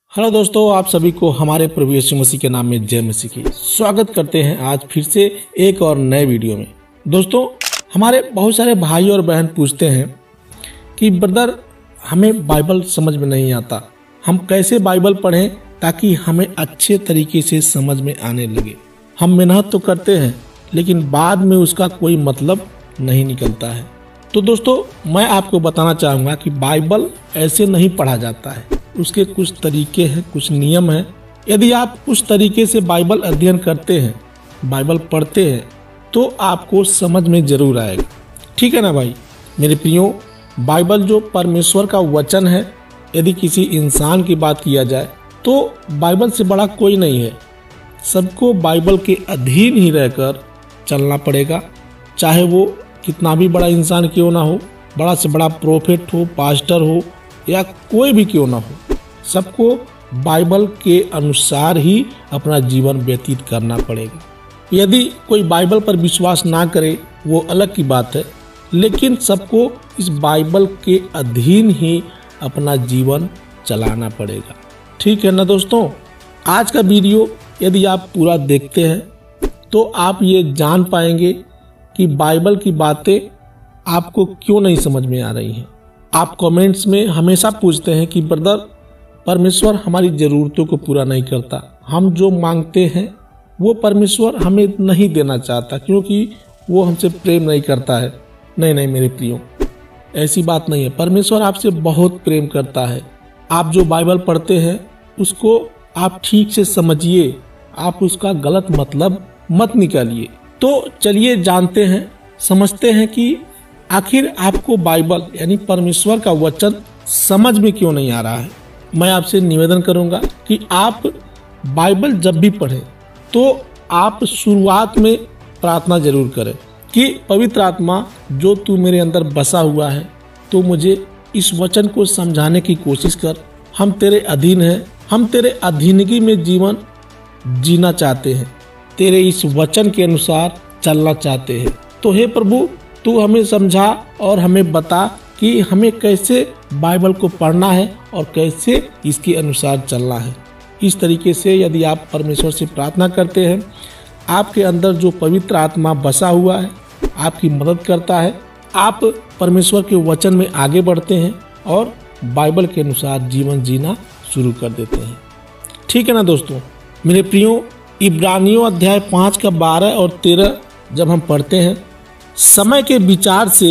Hello दोस्तों, आप सभी को हमारे प्रभु यीशु मसीह के नाम में जय मसीह की स्वागत करते हैं आज फिर से एक और नए वीडियो में। दोस्तों, हमारे बहुत सारे भाई और बहन पूछते हैं कि ब्रदर हमें बाइबल समझ में नहीं आता, हम कैसे बाइबल पढ़ें ताकि हमें अच्छे तरीके से समझ में आने लगे। हम मेहनत तो करते हैं लेकिन बाद में उसका कोई मतलब नहीं निकलता है। तो दोस्तों, मैं आपको बताना चाहूँगा कि बाइबल ऐसे नहीं पढ़ा जाता है, उसके कुछ तरीके हैं, कुछ नियम हैं। यदि आप उस तरीके से बाइबल अध्ययन करते हैं, बाइबल पढ़ते हैं, तो आपको समझ में जरूर आएगा। ठीक है ना भाई मेरे प्रियो, बाइबल जो परमेश्वर का वचन है, यदि किसी इंसान की बात किया जाए तो बाइबल से बड़ा कोई नहीं है। सबको बाइबल के अधीन ही रहकर चलना पड़ेगा, चाहे वो कितना भी बड़ा इंसान क्यों ना हो, बड़ा से बड़ा प्रोफेट हो, पास्टर हो या कोई भी क्यों ना हो, सबको बाइबल के अनुसार ही अपना जीवन व्यतीत करना पड़ेगा। यदि कोई बाइबल पर विश्वास ना करे वो अलग की बात है, लेकिन सबको इस बाइबल के अधीन ही अपना जीवन चलाना पड़ेगा। ठीक है ना दोस्तों, आज का वीडियो यदि आप पूरा देखते हैं तो आप ये जान पाएंगे कि बाइबल की बातें आपको क्यों नहीं समझ में आ रही हैं। आप कमेंट्स में हमेशा पूछते हैं कि ब्रदर परमेश्वर हमारी ज़रूरतों को पूरा नहीं करता, हम जो मांगते हैं वो परमेश्वर हमें नहीं देना चाहता क्योंकि वो हमसे प्रेम नहीं करता है। नहीं मेरे प्रियो, ऐसी बात नहीं है। परमेश्वर आपसे बहुत प्रेम करता है। आप जो बाइबल पढ़ते हैं उसको आप ठीक से समझिए, आप उसका गलत मतलब मत निकालिए। तो चलिए जानते हैं, समझते हैं कि आखिर आपको बाइबल यानी परमेश्वर का वचन समझ में क्यों नहीं आ रहा है। मैं आपसे निवेदन करूंगा कि आप बाइबल जब भी पढ़ें तो आप शुरुआत में प्रार्थना जरूर करें कि पवित्र आत्मा जो तू मेरे अंदर बसा हुआ है, तो मुझे इस वचन को समझाने की कोशिश कर। हम तेरे अधीन हैं, हम तेरे अधीनगी में जीवन जीना चाहते हैं, तेरे इस वचन के अनुसार चलना चाहते हैं। तो हे प्रभु, तू हमें समझा और हमें बता कि हमें कैसे बाइबल को पढ़ना है और कैसे इसके अनुसार चलना है। इस तरीके से यदि आप परमेश्वर से प्रार्थना करते हैं, आपके अंदर जो पवित्र आत्मा बसा हुआ है आपकी मदद करता है। आप परमेश्वर के वचन में आगे बढ़ते हैं और बाइबल के अनुसार जीवन जीना शुरू कर देते हैं। ठीक है ना दोस्तों मेरे प्रियो, इब्रानियों अध्याय 5 का 12 और 13 जब हम पढ़ते हैं, समय के विचार से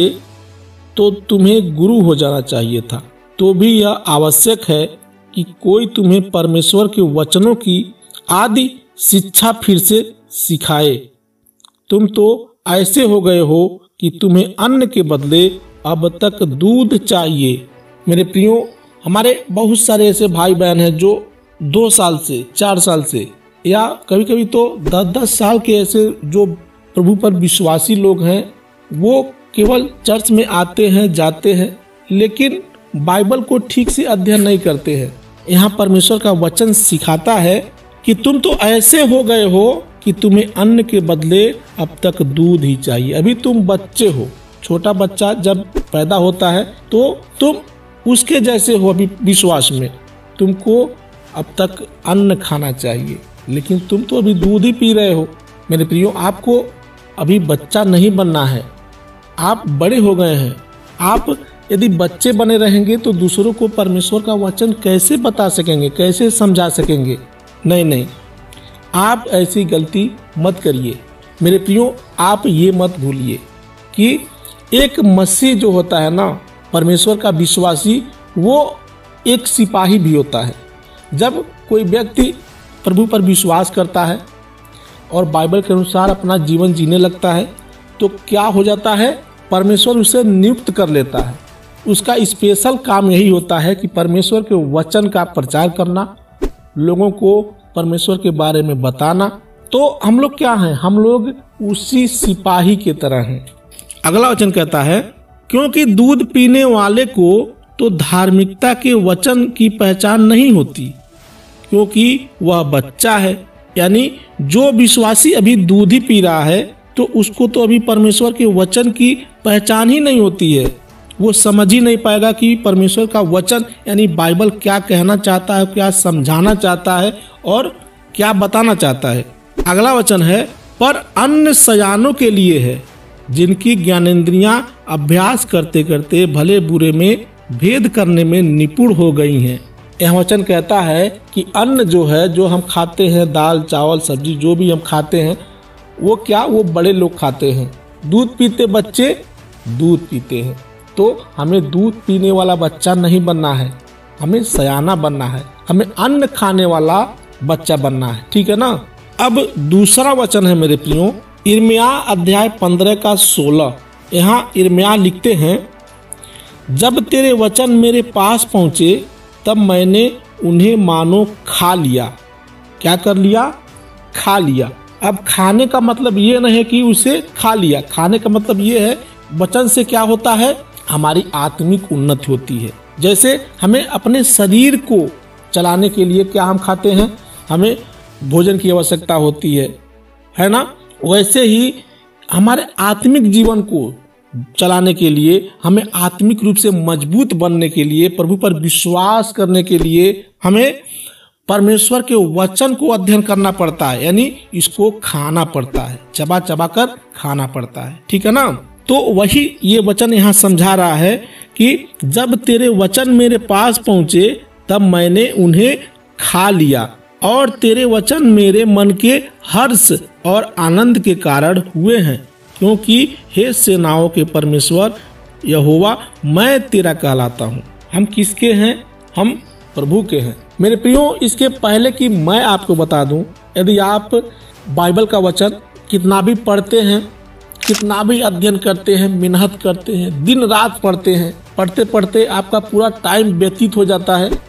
तो तुम्हें गुरु हो जाना चाहिए था, तो भी यह आवश्यक है कि कोई तुम्हें परमेश्वर के वचनों की आदि शिक्षा फिर से सिखाए। तुम तो ऐसे हो गए हो कि तुम्हें अन्न के बदले अब तक दूध चाहिए। मेरे प्रियो, हमारे बहुत सारे ऐसे भाई बहन हैं जो 2 साल से 4 साल से या कभी कभी तो 10-10 साल के ऐसे जो प्रभु पर विश्वासी लोग हैं, वो केवल चर्च में आते हैं, जाते हैं, लेकिन बाइबल को ठीक से अध्ययन नहीं करते हैं। यहाँ परमेश्वर का वचन सिखाता है कि तुम तो ऐसे हो गए हो कि तुम्हें अन्न के बदले अब तक दूध ही चाहिए। अभी तुम बच्चे हो, छोटा बच्चा जब पैदा होता है तो तुम उसके जैसे हो अभी विश्वास में, तुमको अब तक अन्न खाना चाहिए, लेकिन तुम तो अभी दूध ही पी रहे हो। मेरे प्रियो, आपको अभी बच्चा नहीं बनना है, आप बड़े हो गए हैं। आप यदि बच्चे बने रहेंगे तो दूसरों को परमेश्वर का वचन कैसे बता सकेंगे, कैसे समझा सकेंगे। नहीं, आप ऐसी गलती मत करिए। मेरे प्रियो, आप ये मत भूलिए कि एक मसीह जो होता है ना, परमेश्वर का विश्वासी, वो एक सिपाही भी होता है। जब कोई व्यक्ति प्रभु पर विश्वास करता है और बाइबल के अनुसार अपना जीवन जीने लगता है तो क्या हो जाता है, परमेश्वर उसे नियुक्त कर लेता है। उसका स्पेशल काम यही होता है कि परमेश्वर के वचन का प्रचार करना, लोगों को परमेश्वर के बारे में बताना। तो हम लोग क्या हैं, हम लोग उसी सिपाही की तरह हैं। अगला वचन कहता है, क्योंकि दूध पीने वाले को तो धार्मिकता के वचन की पहचान नहीं होती, क्योंकि वह बच्चा है। यानी जो विश्वासी अभी दूध ही पी रहा है तो उसको तो अभी परमेश्वर के वचन की पहचान ही नहीं होती है। वो समझ ही नहीं पाएगा कि परमेश्वर का वचन यानी बाइबल क्या कहना चाहता है, क्या समझाना चाहता है और क्या बताना चाहता है। अगला वचन है, पर अन्य सयानों के लिए है जिनकी ज्ञानेंद्रियां अभ्यास करते करते भले बुरे में भेद करने में निपुण हो गई हैं। यह वचन कहता है कि अन्न जो है, जो हम खाते हैं, दाल चावल सब्जी जो भी हम खाते हैं, वो क्या वो बड़े लोग खाते हैं। दूध पीते बच्चे दूध पीते हैं, तो हमें दूध पीने वाला बच्चा नहीं बनना है, हमें सयाना बनना है, हमें अन्न खाने वाला बच्चा बनना है। ठीक है ना। अब दूसरा वचन है मेरे प्रियो, यिर्मयाह अध्याय 15 का 16। यहाँ यिर्मयाह लिखते हैं, जब तेरे वचन मेरे पास पहुँचे तब मैंने उन्हें मानो खा लिया। क्या कर लिया? खा लिया। अब खाने का मतलब ये नहीं है कि उसे खा लिया, खाने का मतलब ये है वचन से क्या होता है, हमारी आत्मिक उन्नति होती है। जैसे हमें अपने शरीर को चलाने के लिए क्या हम खाते हैं, हमें भोजन की आवश्यकता होती है ना। वैसे ही हमारे आत्मिक जीवन को चलाने के लिए, हमें आत्मिक रूप से मजबूत बनने के लिए, प्रभु पर विश्वास करने के लिए हमें परमेश्वर के वचन को अध्ययन करना पड़ता है, यानी इसको खाना पड़ता है, चबा चबा कर खाना पड़ता है। ठीक है ना। तो वही ये वचन यहाँ समझा रहा है कि जब तेरे वचन मेरे पास पहुंचे तब मैंने उन्हें खा लिया और तेरे वचन मेरे मन के हर्ष और आनंद के कारण हुए हैं, क्योंकि हे सेनाओं के परमेश्वर यहोवा मैं तेरा कहलाता हूँ। हम किसके हैं? हम प्रभु के हैं। मेरे प्रियो, इसके पहले कि मैं आपको बता दूं, यदि आप बाइबल का वचन कितना भी पढ़ते हैं, कितना भी अध्ययन करते हैं, मेहनत करते हैं, दिन रात पढ़ते हैं, पढ़ते पढ़ते आपका पूरा टाइम व्यतीत हो जाता है,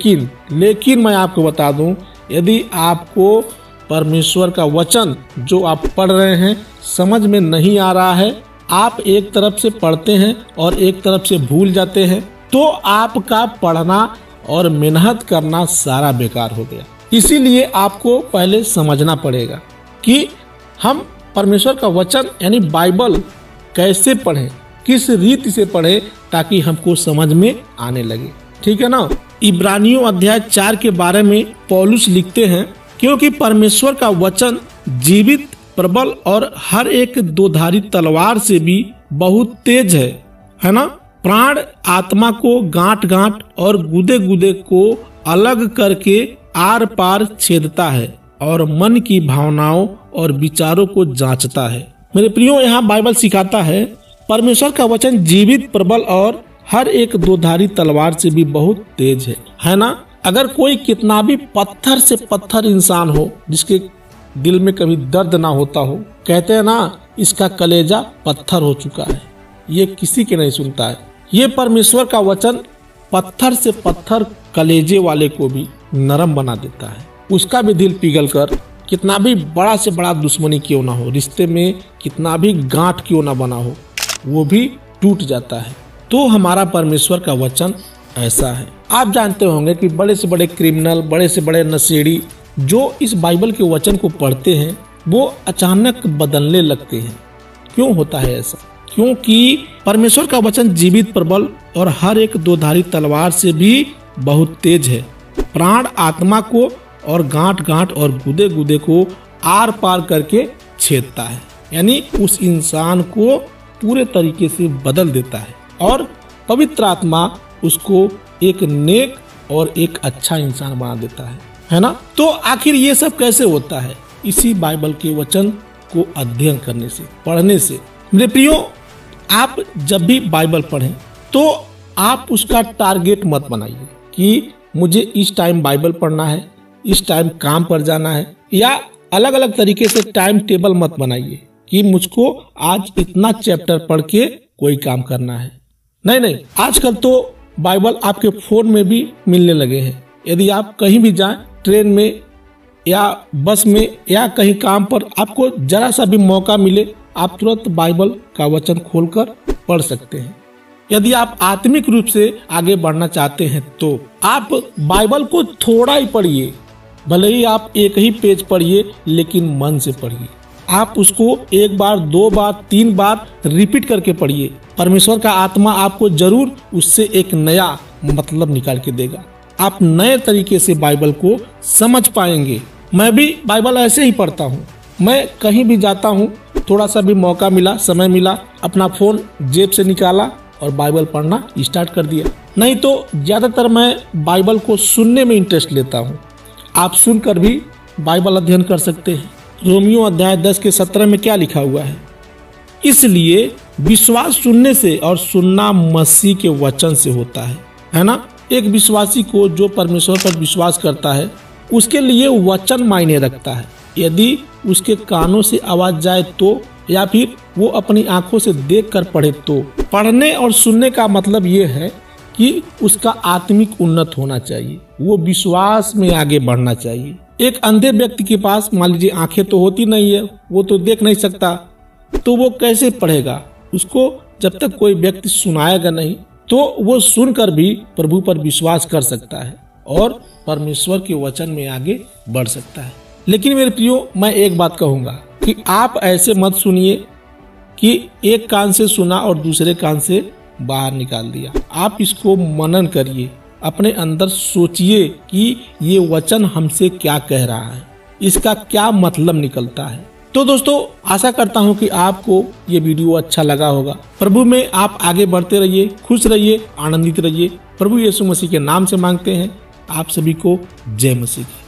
लेकिन मैं आपको बता दूं, यदि आपको परमेश्वर का वचन जो आप पढ़ रहे हैं समझ में नहीं आ रहा है, आप एक तरफ से पढ़ते हैं और एक तरफ से भूल जाते हैं, तो आपका पढ़ना और मेहनत करना सारा बेकार हो गया। इसीलिए आपको पहले समझना पड़ेगा कि हम परमेश्वर का वचन यानी बाइबल कैसे पढ़ें, किस रीति से पढ़ें, ताकि हमको समझ में आने लगे। ठीक है ना। इब्रानियों अध्याय 4 के बारे में पौलुस लिखते हैं, क्योंकि परमेश्वर का वचन जीवित, प्रबल और हर एक दोधारी तलवार से भी बहुत तेज है ना। प्राण आत्मा को गांठ गांठ और गुदे गुदे को अलग करके आर पार छेदता है और मन की भावनाओं और विचारों को जांचता है। मेरे प्रियो, यहाँ बाइबल सिखाता है परमेश्वर का वचन जीवित, प्रबल और हर एक दोधारी तलवार से भी बहुत तेज है ना। अगर कोई कितना भी पत्थर से पत्थर इंसान हो, जिसके दिल में कभी दर्द ना होता हो, कहते हैं ना इसका कलेजा पत्थर हो चुका है, ये किसी के नहीं सुनता है। ये परमेश्वर का वचन पत्थर से पत्थर कलेजे वाले को भी नरम बना देता है। उसका भी दिल पिघल कर, कितना भी बड़ा से बड़ा दुश्मनी क्यों ना हो, रिश्ते में कितना भी गांठ क्यों ना बना हो, वो भी टूट जाता है। तो हमारा परमेश्वर का वचन ऐसा है। आप जानते होंगे कि बड़े से बड़े क्रिमिनल, बड़े से बड़े नशेड़ी जो इस बाइबल के वचन को पढ़ते हैं, वो अचानक बदलने लगते हैं। क्यों होता है ऐसा? क्योंकि परमेश्वर का वचन जीवित, प्रबल और हर एक दोधारी तलवार से भी बहुत तेज है, प्राण आत्मा को और गांठ गांठ और गुदे गुदे को आर पार करके छेदता है, यानी उस इंसान को पूरे तरीके से बदल देता है और पवित्र आत्मा उसको एक नेक और एक अच्छा इंसान बना देता है ना। तो आखिर ये सब कैसे होता है? इसी बाइबल के वचन को अध्ययन करने से, पढ़ने से। मेरे प्रियो, आप जब भी बाइबल पढ़ें तो आप उसका टारगेट मत बनाइए कि मुझे इस टाइम बाइबल पढ़ना है, इस टाइम काम पर जाना है, या अलग अलग तरीके से टाइम टेबल मत बनाइए कि मुझको आज इतना चैप्टर पढ़ के कोई काम करना है। नहीं, आजकल तो बाइबल आपके फोन में भी मिलने लगे हैं। यदि आप कहीं भी जाएं, ट्रेन में या बस में या कहीं काम पर, आपको जरा सा भी मौका मिले, आप तुरंत बाइबल का वचन खोलकर पढ़ सकते हैं। यदि आप आत्मिक रूप से आगे बढ़ना चाहते हैं तो आप बाइबल को थोड़ा ही पढ़िए, भले ही आप एक ही पेज पढ़िए, लेकिन मन से पढ़िए। आप उसको 1 बार, 2 बार, 3 बार रिपीट करके पढ़िए। परमेश्वर का आत्मा आपको जरूर उससे एक नया मतलब निकाल के देगा। आप नए तरीके से बाइबल को समझ पाएंगे। मैं भी बाइबल ऐसे ही पढ़ता हूँ। मैं कहीं भी जाता हूँ, थोड़ा सा भी मौका मिला, समय मिला, अपना फोन जेब से निकाला और बाइबल पढ़ना स्टार्ट कर दिया। नहीं तो ज्यादातर मैं बाइबल को सुनने में इंटरेस्ट लेता हूँ। आप सुनकर भी बाइबल अध्ययन कर सकते हैं। रोमियो अध्याय 10 के 17 में क्या लिखा हुआ है? इसलिए विश्वास सुनने से और सुनना मसीह के वचन से होता है ना। एक विश्वासी को जो परमेश्वर पर विश्वास करता है उसके लिए वचन मायने रखता है। यदि उसके कानों से आवाज जाए तो, या फिर वो अपनी आंखों से देखकर पढ़े तो। पढ़ने और सुनने का मतलब ये है कि उसका आत्मिक उन्नत होना चाहिए, वो विश्वास में आगे बढ़ना चाहिए। एक अंधे व्यक्ति के पास मान लीजिए आंखें तो होती नहीं है, वो तो देख नहीं सकता, तो वो कैसे पढ़ेगा? उसको जब तक कोई व्यक्ति सुनाएगा नहीं तो वो सुनकर भी प्रभु पर विश्वास कर सकता है और परमेश्वर के वचन में आगे बढ़ सकता है। लेकिन मेरे प्रियो, मैं एक बात कहूंगा कि आप ऐसे मत सुनिए कि एक कान से सुना और दूसरे कान से बाहर निकाल दिया। आप इसको मनन करिए, अपने अंदर सोचिए कि ये वचन हमसे क्या कह रहा है, इसका क्या मतलब निकलता है। तो दोस्तों, आशा करता हूँ कि आपको ये वीडियो अच्छा लगा होगा। प्रभु में आप आगे बढ़ते रहिए, खुश रहिए, आनंदित रहिए। प्रभु यीशु मसीह के नाम से मांगते हैं। आप सभी को जय मसीह।